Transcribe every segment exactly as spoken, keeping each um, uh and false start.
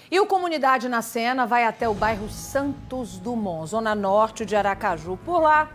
E o Comunidade na Sena vai até o bairro Santos Dumont, zona norte de Aracaju. Por lá,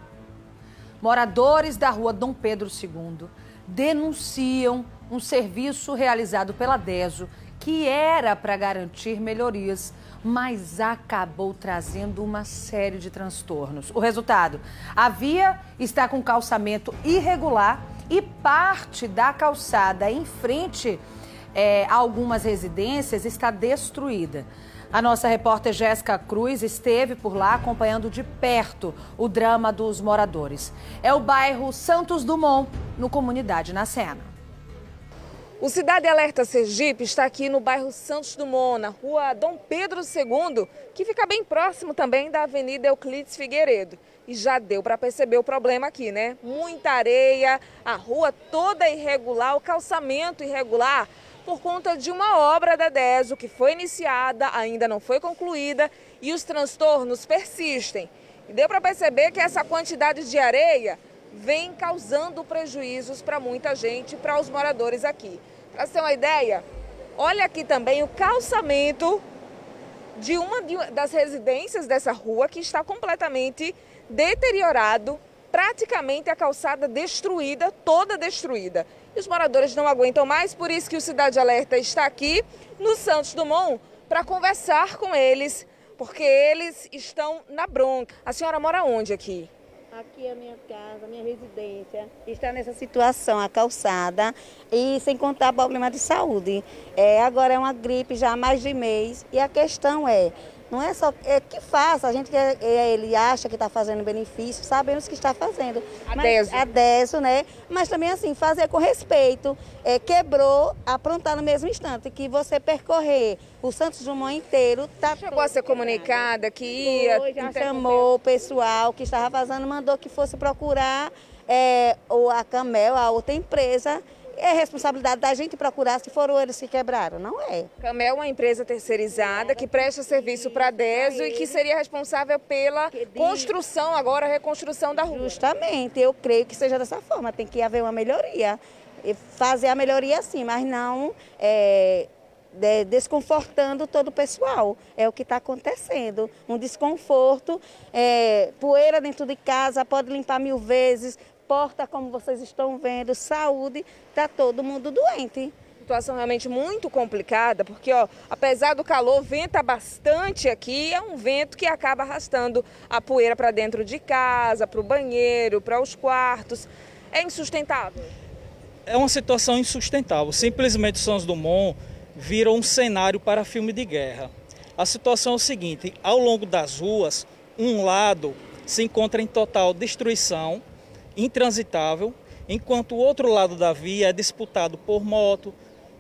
moradores da rua Dom Pedro segundo denunciam um serviço realizado pela DESO que era para garantir melhorias, mas acabou trazendo uma série de transtornos. O resultado, a via está com calçamento irregular e parte da calçada em frente é, a algumas residências está destruída. A nossa repórter Jéssica Cruz esteve por lá acompanhando de perto o drama dos moradores. É o bairro Santos Dumont, no Comunidade na Sena. O Cidade Alerta Sergipe está aqui no bairro Santos Dumont, na rua Dom Pedro segundo, que fica bem próximo também da Avenida Euclides Figueiredo. E já deu para perceber o problema aqui, né? Muita areia, a rua toda irregular, o calçamento irregular, por conta de uma obra da DESO que foi iniciada, ainda não foi concluída e os transtornos persistem. E deu para perceber que essa quantidade de areia vem causando prejuízos para muita gente, para os moradores aqui. Para você ter uma ideia, olha aqui também o calçamento de uma das residências dessa rua que está completamente deteriorado, praticamente a calçada destruída, toda destruída. E os moradores não aguentam mais, por isso que o Cidade Alerta está aqui no Santos Dumont para conversar com eles, porque eles estão na bronca. A senhora mora onde aqui? Aqui é a minha casa, a minha residência, está nessa situação, a calçada, e sem contar problema de saúde. É, agora é uma gripe já há mais de mês, e a questão é, não é só é, que faça, a gente é, ele acha que está fazendo benefício, sabemos que está fazendo. A DESO. A DESO, né? Mas também assim, fazer com respeito, é, quebrou, aprontar no mesmo instante, que você percorrer o Santos Dumont inteiro, tá Chegou a ser comunicada que ia... Foi, já chamou o pessoal que estava vazando, mandou que fosse procurar é, ou a Camel, a outra empresa. É responsabilidade da gente procurar se foram eles que quebraram, não é? Camel é uma empresa terceirizada que presta serviço para a DESO e que seria responsável pela construção, agora a reconstrução da rua. Justamente, eu creio que seja dessa forma, tem que haver uma melhoria. E fazer a melhoria sim, mas não é, de, desconfortando todo o pessoal. É o que está acontecendo, um desconforto, é, poeira dentro de casa, pode limpar mil vezes, porta, como vocês estão vendo, saúde, está todo mundo doente. Situação realmente muito complicada, porque ó, apesar do calor, venta bastante aqui, é um vento que acaba arrastando a poeira para dentro de casa, para o banheiro, para os quartos. É insustentável? É uma situação insustentável. Simplesmente Santos Dumont virou um cenário para filme de guerra. A situação é o seguinte, ao longo das ruas, um lado se encontra em total destruição, intransitável, enquanto o outro lado da via é disputado por moto,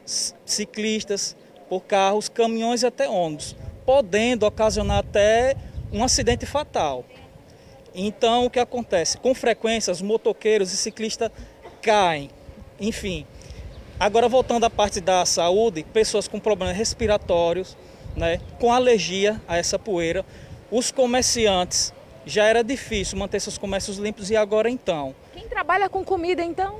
ciclistas, por carros, caminhões e até ônibus, podendo ocasionar até um acidente fatal. Então, o que acontece? Com frequência, os motoqueiros e ciclistas caem. Enfim, agora voltando à parte da saúde, pessoas com problemas respiratórios, né, com alergia a essa poeira, os comerciantes, já era difícil manter seus comércios limpos e agora então. Quem trabalha com comida então?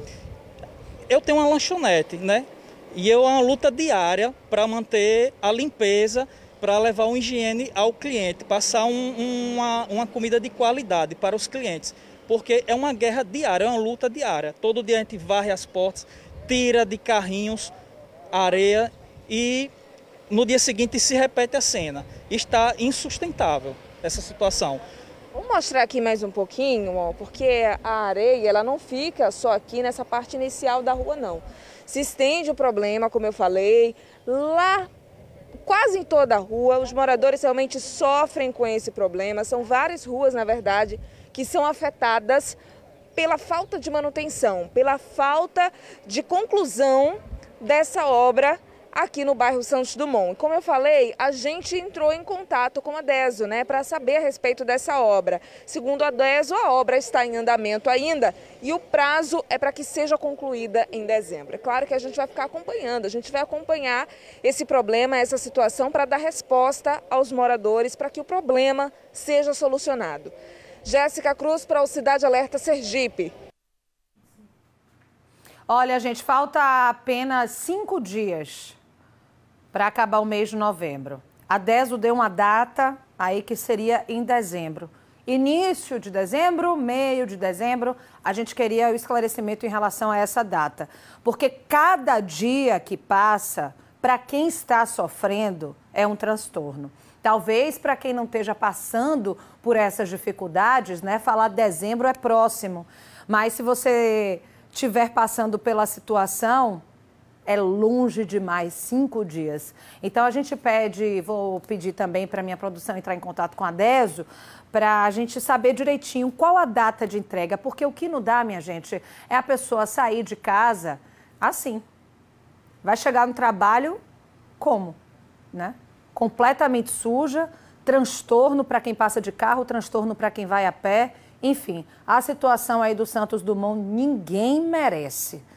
Eu tenho uma lanchonete, né? E é uma luta diária para manter a limpeza, para levar uma higiene ao cliente, passar um, uma, uma comida de qualidade para os clientes. Porque é uma guerra diária, é uma luta diária. Todo dia a gente varre as portas, tira de carrinhos areia e no dia seguinte se repete a cena. Está insustentável essa situação. Vou mostrar aqui mais um pouquinho, ó, porque a areia ela não fica só aqui nessa parte inicial da rua, não. Se estende o problema, como eu falei, lá quase em toda a rua. Os moradores realmente sofrem com esse problema. São várias ruas, na verdade, que são afetadas pela falta de manutenção, pela falta de conclusão dessa obra aqui no bairro Santos Dumont. Como eu falei, a gente entrou em contato com a DESO, né, para saber a respeito dessa obra. Segundo a DESO, a obra está em andamento ainda e o prazo é para que seja concluída em dezembro. É claro que a gente vai ficar acompanhando, a gente vai acompanhar esse problema, essa situação, para dar resposta aos moradores, para que o problema seja solucionado. Jéssica Cruz para o Cidade Alerta Sergipe. Olha, gente, falta apenas cinco dias para acabar o mês de novembro. A DESO deu uma data aí que seria em dezembro. Início de dezembro, meio de dezembro, a gente queria o esclarecimento em relação a essa data. Porque cada dia que passa, para quem está sofrendo, é um transtorno. Talvez para quem não esteja passando por essas dificuldades, né, falar dezembro é próximo. Mas se você estiver passando pela situação, é longe demais, cinco dias. Então a gente pede, vou pedir também para a minha produção entrar em contato com a DESO, para a gente saber direitinho qual a data de entrega, porque o que não dá, minha gente, é a pessoa sair de casa assim. Vai chegar no trabalho como? Né? Completamente suja, transtorno para quem passa de carro, transtorno para quem vai a pé. Enfim, a situação aí do Santos Dumont ninguém merece.